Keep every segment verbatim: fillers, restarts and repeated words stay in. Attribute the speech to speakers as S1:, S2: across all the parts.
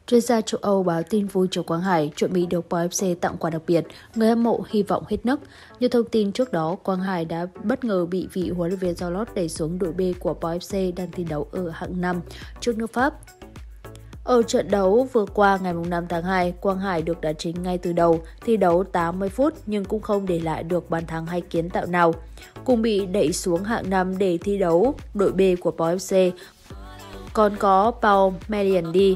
S1: Chuyên gia châu Âu báo tin vui cho Quang Hải chuẩn bị được pê o ép xê tặng quà đặc biệt, người hâm mộ hy vọng hết nấc. Như thông tin trước đó, Quang Hải đã bất ngờ bị vị huấn luyện viên Charlotte đẩy xuống đội B của pê o ép xê đang thi đấu ở hạng năm trước nước Pháp. Ở trận đấu vừa qua ngày năm tháng hai, Quang Hải được đá chính ngay từ đầu, thi đấu tám mươi phút nhưng cũng không để lại được bàn thắng hay kiến tạo nào. Cùng bị đẩy xuống hạng năm để thi đấu đội B của pê o ép xê còn có Pau Meliandi.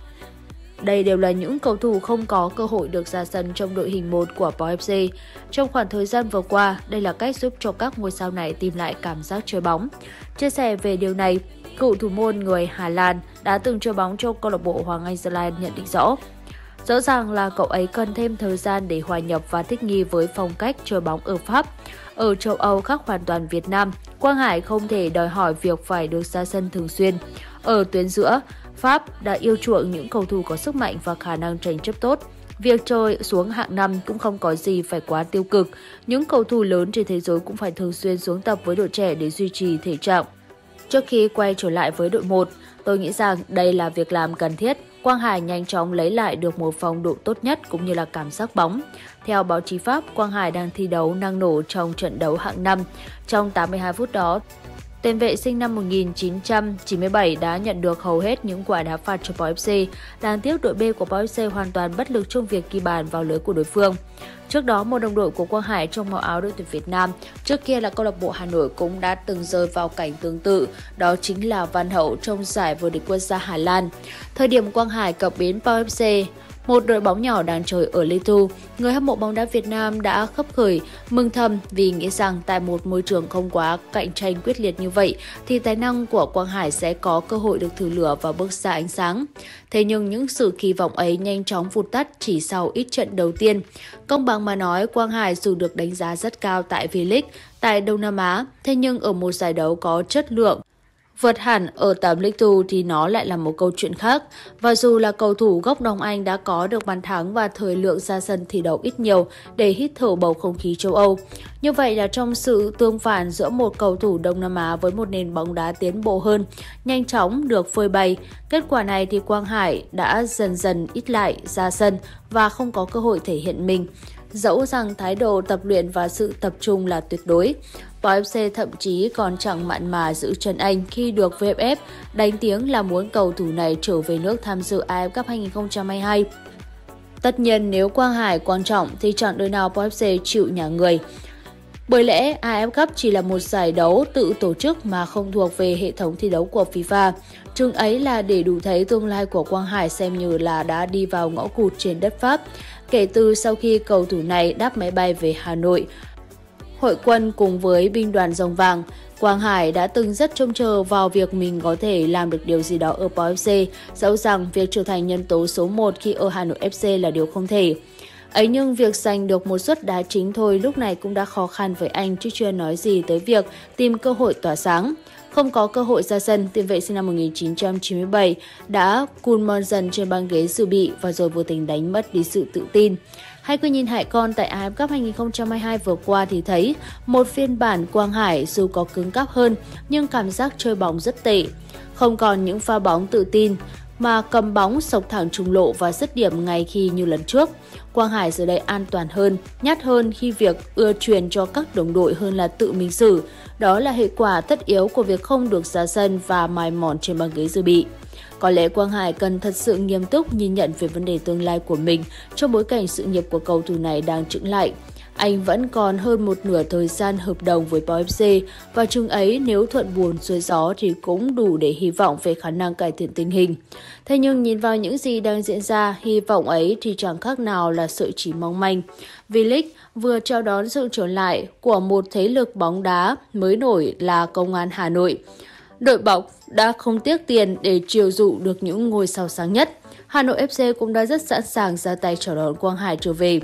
S1: Đây đều là những cầu thủ không có cơ hội được ra sân trong đội hình một của pê o ép xê. Trong khoảng thời gian vừa qua, đây là cách giúp cho các ngôi sao này tìm lại cảm giác chơi bóng. Chia sẻ về điều này, cựu thủ môn người Hà Lan đã từng chơi bóng cho câu lạc bộ Hoàng Anh Gia Lai nhận định rõ. Rõ ràng là cậu ấy cần thêm thời gian để hòa nhập và thích nghi với phong cách chơi bóng ở Pháp. Ở châu Âu khác hoàn toàn Việt Nam, Quang Hải không thể đòi hỏi việc phải được ra sân thường xuyên. Ở tuyến giữa, Pháp đã yêu chuộng những cầu thủ có sức mạnh và khả năng tranh chấp tốt. Việc chơi xuống hạng năm cũng không có gì phải quá tiêu cực. Những cầu thủ lớn trên thế giới cũng phải thường xuyên xuống tập với đội trẻ để duy trì thể trạng. Trước khi quay trở lại với đội một, tôi nghĩ rằng đây là việc làm cần thiết. Quang Hải nhanh chóng lấy lại được một phong độ tốt nhất cũng như là cảm giác bóng. Theo báo chí Pháp, Quang Hải đang thi đấu năng nổ trong trận đấu hạng năm. Trong tám mươi hai phút đó, tiền vệ sinh năm một nghìn chín trăm chín mươi bảy đã nhận được hầu hết những quả đá phạt cho pê o ép xê. Đáng tiếc đội B của pê o ép xê hoàn toàn bất lực trong việc ghi bàn vào lưới của đối phương. Trước đó, một đồng đội của Quang Hải trong màu áo đội tuyển Việt Nam, trước kia là câu lạc bộ Hà Nội, cũng đã từng rơi vào cảnh tương tự, đó chính là Văn Hậu trong giải vô địch quốc gia Hà Lan. Thời điểm Quang Hải cập bến pê o ép xê, một đội bóng nhỏ đang chơi ở Ligue hai, người hâm mộ bóng đá Việt Nam đã khấp khởi, mừng thầm vì nghĩ rằng tại một môi trường không quá cạnh tranh quyết liệt như vậy thì tài năng của Quang Hải sẽ có cơ hội được thử lửa và bước ra ánh sáng. Thế nhưng những sự kỳ vọng ấy nhanh chóng vụt tắt chỉ sau ít trận đầu tiên. Công bằng mà nói, Quang Hải dù được đánh giá rất cao tại V-League, tại Đông Nam Á, thế nhưng ở một giải đấu có chất lượng vượt hẳn ở tầm League hai thì nó lại là một câu chuyện khác. Và dù là cầu thủ gốc Đông Anh đã có được bàn thắng và thời lượng ra sân thi đấu ít nhiều để hít thở bầu không khí châu Âu. Như vậy là trong sự tương phản giữa một cầu thủ Đông Nam Á với một nền bóng đá tiến bộ hơn, nhanh chóng được phơi bày. Kết quả này thì Quang Hải đã dần dần ít lại ra sân và không có cơ hội thể hiện mình. Dẫu rằng thái độ tập luyện và sự tập trung là tuyệt đối, pê o ép xê thậm chí còn chẳng mặn mà giữ chân anh khi được vê ép ép đánh tiếng là muốn cầu thủ này trở về nước tham dự a ép Cup hai không hai hai. Tất nhiên nếu Quang Hải quan trọng thì chẳng đời nào pê o ép xê chịu nhả người. Bởi lẽ a ép Cup chỉ là một giải đấu tự tổ chức mà không thuộc về hệ thống thi đấu của FIFA. Chừng ấy là để đủ thấy tương lai của Quang Hải xem như là đã đi vào ngõ cụt trên đất Pháp. Kể từ sau khi cầu thủ này đáp máy bay về Hà Nội, hội quân cùng với binh đoàn rồng vàng, Quang Hải đã từng rất trông chờ vào việc mình có thể làm được điều gì đó ở pê o ép xê, dẫu rằng việc trở thành nhân tố số một khi ở Hà Nội ép xê là điều không thể. Ấy nhưng việc giành được một suất đá chính thôi lúc này cũng đã khó khăn với anh chứ chưa nói gì tới việc tìm cơ hội tỏa sáng. Không có cơ hội ra sân, tiền vệ sinh năm một nghìn chín trăm chín mươi bảy đã cùn mòn dần trên băng ghế dự bị và rồi vô tình đánh mất đi sự tự tin. Hay cứ nhìn Hải con tại a ép Cup hai không hai hai vừa qua thì thấy một phiên bản Quang Hải dù có cứng cáp hơn nhưng cảm giác chơi bóng rất tệ. Không còn những pha bóng tự tin mà cầm bóng sộc thẳng trung lộ và dứt điểm ngay khi như lần trước. Quang Hải giờ đây an toàn hơn, nhát hơn khi việc ưa truyền cho các đồng đội hơn là tự mình xử. Đó là hệ quả tất yếu của việc không được ra sân và mài mòn trên băng ghế dự bị. Có lẽ Quang Hải cần thật sự nghiêm túc nhìn nhận về vấn đề tương lai của mình trong bối cảnh sự nghiệp của cầu thủ này đang chững lại. Anh vẫn còn hơn một nửa thời gian hợp đồng với pê o ép xê và chừng ấy nếu thuận buồm xuôi gió thì cũng đủ để hy vọng về khả năng cải thiện tình hình. Thế nhưng nhìn vào những gì đang diễn ra, hy vọng ấy thì chẳng khác nào là sợi chỉ mong manh. V-League vừa chào đón sự trở lại của một thế lực bóng đá mới nổi là Công an Hà Nội. Đội bóng đã không tiếc tiền để chiêu dụ được những ngôi sao sáng nhất. Hà Nội ép xê cũng đã rất sẵn sàng ra tay chào đón Quang Hải trở về.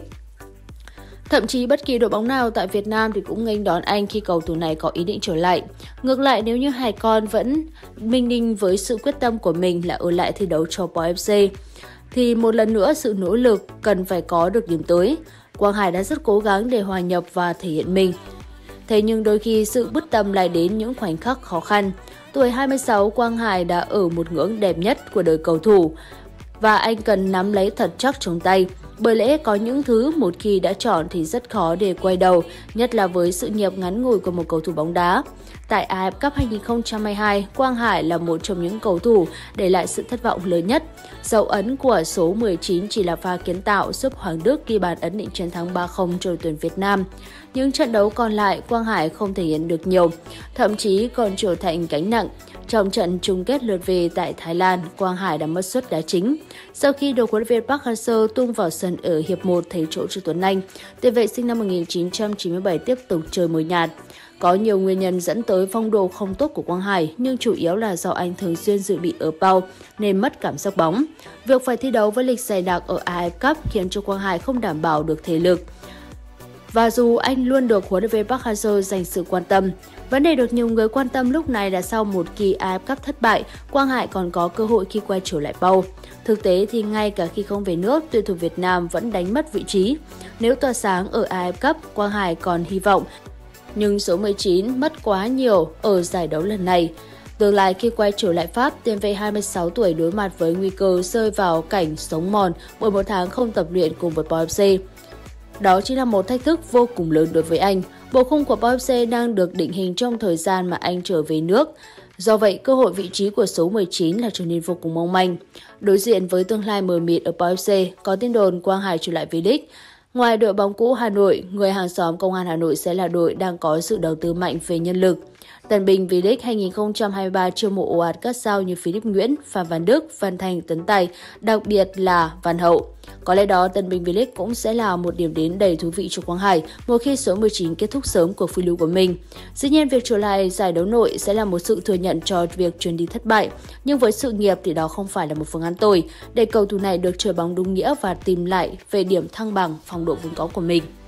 S1: Thậm chí bất kỳ đội bóng nào tại Việt Nam thì cũng nghênh đón anh khi cầu thủ này có ý định trở lại. Ngược lại, nếu như Hải con vẫn minh ninh với sự quyết tâm của mình là ở lại thi đấu cho pê o ép xê, thì một lần nữa sự nỗ lực cần phải có được điểm tới. Quang Hải đã rất cố gắng để hòa nhập và thể hiện mình. Thế nhưng đôi khi sự bất tâm lại đến những khoảnh khắc khó khăn. Tuổi hai mươi sáu, Quang Hải đã ở một ngưỡng đẹp nhất của đời cầu thủ. và anh cần nắm lấy thật chắc trong tay. Bởi lẽ có những thứ một khi đã chọn thì rất khó để quay đầu, nhất là với sự nghiệp ngắn ngủi của một cầu thủ bóng đá. Tại a ép Cup hai nghìn không trăm hai mươi hai, Quang Hải là một trong những cầu thủ để lại sự thất vọng lớn nhất. Dấu ấn của số mười chín chỉ là pha kiến tạo giúp Hoàng Đức ghi bàn ấn định chiến thắng ba không cho đội tuyển Việt Nam. Những trận đấu còn lại, Quang Hải không thể hiện được nhiều, thậm chí còn trở thành gánh nặng. Trong trận chung kết lượt về tại Thái Lan, Quang Hải đã mất suất đá chính. Sau khi được huấn luyện viên Park Hang-seo tung vào sân ở hiệp một thay chỗ cho Tuấn Anh, tiền vệ sinh năm một nghìn chín trăm chín mươi bảy tiếp tục chơi mờ nhạt. Có nhiều nguyên nhân dẫn tới phong độ không tốt của Quang Hải, nhưng chủ yếu là do anh thường xuyên dự bị ở bao nên mất cảm giác bóng. Việc phải thi đấu với lịch dày đặc ở a ép Cup khiến cho Quang Hải không đảm bảo được thể lực. Và dù anh luôn được huấn luyện viên Park Hang-seo dành sự quan tâm, vấn đề được nhiều người quan tâm lúc này là sau một kỳ a ép Cup thất bại, Quang Hải còn có cơ hội khi quay trở lại bao. Thực tế thì ngay cả khi không về nước, tuyển thủ Việt Nam vẫn đánh mất vị trí. Nếu tỏa sáng ở a ép Cup, Quang Hải còn hy vọng, nhưng số mười chín mất quá nhiều ở giải đấu lần này. Tương lai khi quay trở lại Pháp, tiền vệ hai mươi sáu tuổi đối mặt với nguy cơ rơi vào cảnh sống mòn bởi một tháng không tập luyện cùng với pê o ép xê. Đó chính là một thách thức vô cùng lớn đối với anh. Bộ khung của pê o ép xê đang được định hình trong thời gian mà anh trở về nước. Do vậy, cơ hội vị trí của số mười chín là trở nên vô cùng mong manh. Đối diện với tương lai mờ mịt ở pê o ép xê, có tin đồn Quang Hải trở lại V-League. Ngoài đội bóng cũ Hà Nội, người hàng xóm Công an Hà Nội sẽ là đội đang có sự đầu tư mạnh về nhân lực. Tân binh V-League hai nghìn không trăm hai mươi ba chiêu mộ ồ ạt các sao như Philip Nguyễn, Phạm Văn Đức, Văn Thành, Tấn Tài, đặc biệt là Văn Hậu. Có lẽ đó tân binh V-League cũng sẽ là một điểm đến đầy thú vị cho Quang Hải một khi số mười chín kết thúc sớm cuộc phiêu lưu của mình. Dĩ nhiên việc trở lại giải đấu nội sẽ là một sự thừa nhận cho việc chuyến đi thất bại, nhưng với sự nghiệp thì đó không phải là một phương án tồi để cầu thủ này được chơi bóng đúng nghĩa và tìm lại về điểm thăng bằng phong độ vốn có của mình.